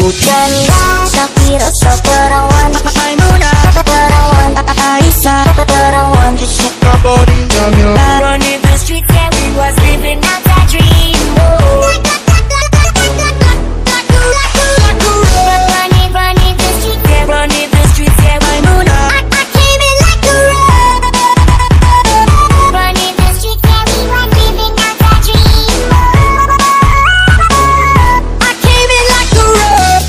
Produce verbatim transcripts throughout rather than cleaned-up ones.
janda tapi rasa perawan. Maimunah, perawan. Aisyah, perawan. Suka body Jamila. Running the streets, yeah, we was living out that dream. Oh. Running, running the streets, yeah, running the streets, yeah, Maimunah. I, I came in like a rock. Running the streets, yeah, we was living out that dream. I came in like a rock.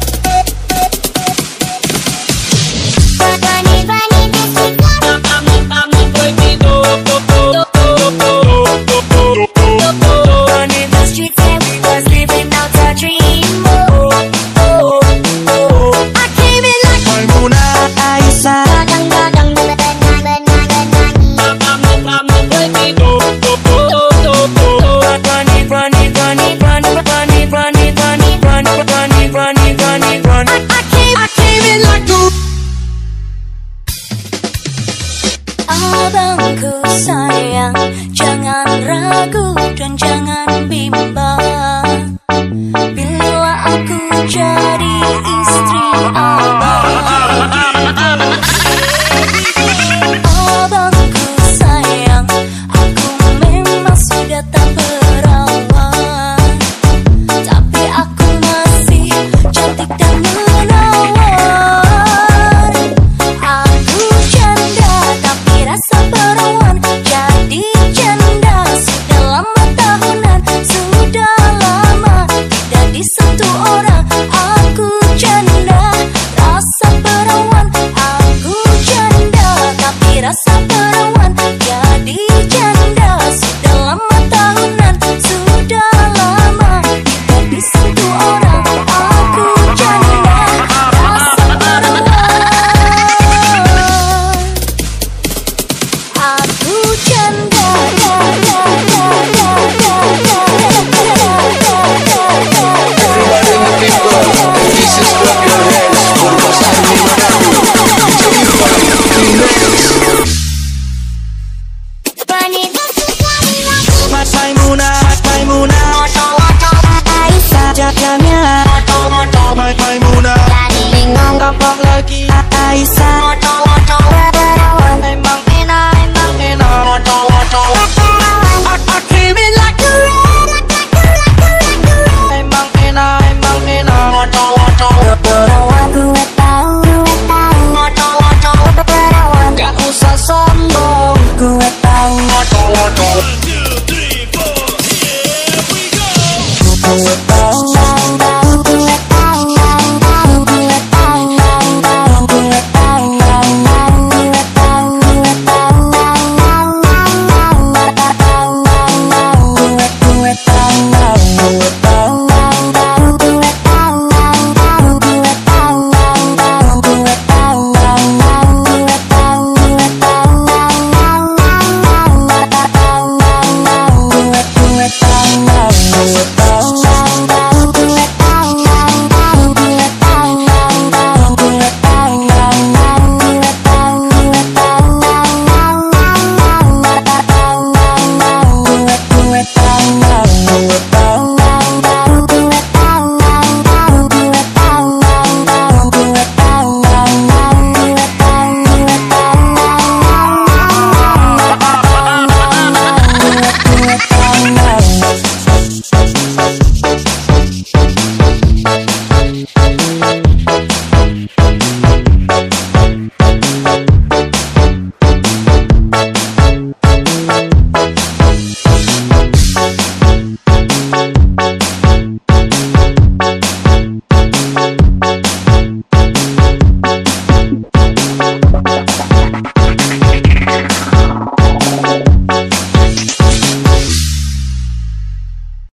Running, running the streets, yeah. Running the streets, yeah, we was living out our dream. Oh, oh, oh. I came in like Maimunah, Aisyah. Gadang, gadang, gadang, gadang, Running, running, running, running, running, running, running, running, running, running, running, running. I came, I came in like a. Abangku sayang, jangan ragu dan jangan bimbang bila aku jadi istri abang. Abangku sayang, aku memang sudah tak perawan, tapi aku masih cantik dan menawan. Aku janda tapi rasa perawan, jadi janda sudah lama tahunan, sudah lama tidak disentuh orang. Aku janda rasa perawan, aku janda tapi rasa perawan, jadi janda sudah lama tahunan, sudah lama tidak disentuh orang. Aku janda rasa perawan, aku janda, ya, ya, ya, ya, ya, ya, everybody in the people, this is clap your hands for Kosan Maimunah. Maimunah, Maimunah, Aisyah, Jamila, Maimunah, Lingang, gampang lagi. Aisyah, perawan. Emang enak, emang enak. I came in like a rock. Emang enak, emang enak. Perawan, gue tahu, gue tahu. Perawan, Gak usah sombong. gue tahu. One, two, three, four, here we go.